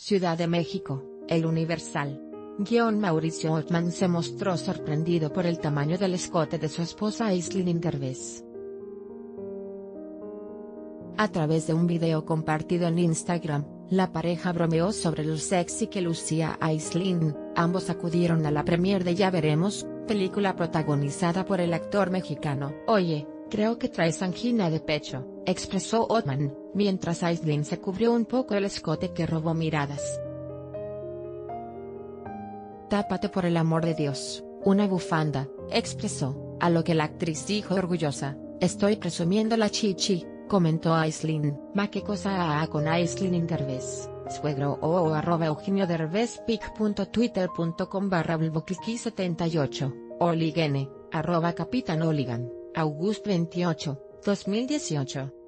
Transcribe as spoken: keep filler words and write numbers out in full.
Ciudad de México, El Universal. Guión Mauricio Ockman se mostró sorprendido por el tamaño del escote de su esposa Aislinn Derbez. A través de un video compartido en Instagram, la pareja bromeó sobre lo sexy que lucía Aislinn. Ambos acudieron a la premiere de Ya Veremos, película protagonizada por el actor mexicano. Oye, creo que traes angina de pecho, expresó Ockman, mientras Aislinn se cubrió un poco el escote que robó miradas. Tápate por el amor de Dios, una bufanda, expresó, a lo que la actriz dijo orgullosa, estoy presumiendo la chichi, comentó Aislinn. Ma qué cosa ha con Aislinn Derbez, suegro o, o arroba Eugenio Derbez pic punto twitter punto com barra blbocliqui setenta y ocho, Oligene, arroba Capitán Oligan, August veintiocho, dos mil dieciocho.